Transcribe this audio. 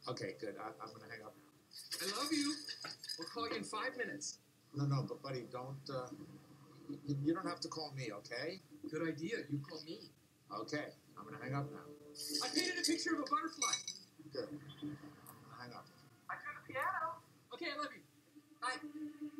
Okay, good. I'm going to hang up now. I love you. We'll call you in 5 minutes. No, but buddy, don't, you don't have to call me, okay? Good idea. You call me. Okay, I'm going to hang up now. I painted a picture of a butterfly. Good. I'm going to hang up. I drew the piano. Okay, I love you. Bye.